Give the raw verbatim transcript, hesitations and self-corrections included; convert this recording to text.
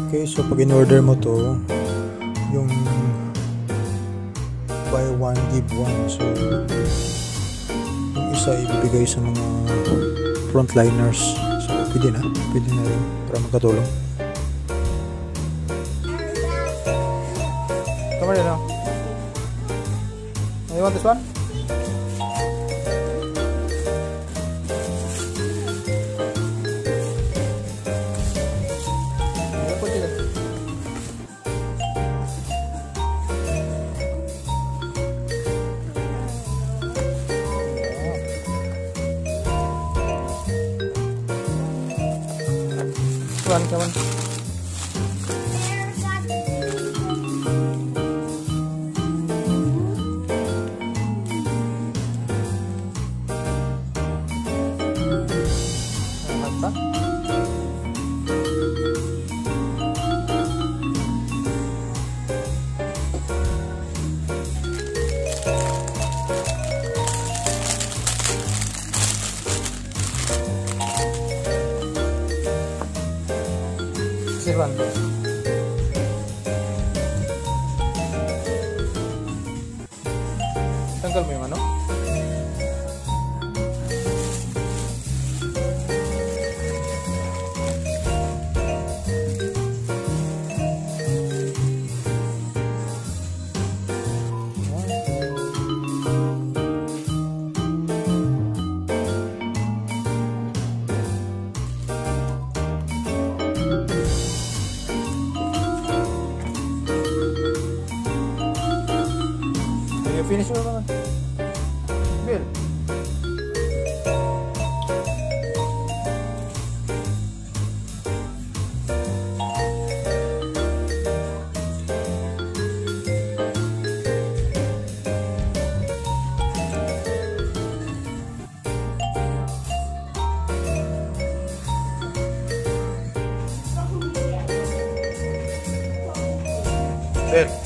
Okay, so pag in-order mo to, yung buy one give one, so yung isa ibibigay sa mga frontliners, so pwede na pwede na rin para magkatulong. Come on, now. You want this one? Come on, come on. Apa? Sirwan. Tanggal mo yung ano? Finish mo naman. Bill. Bill.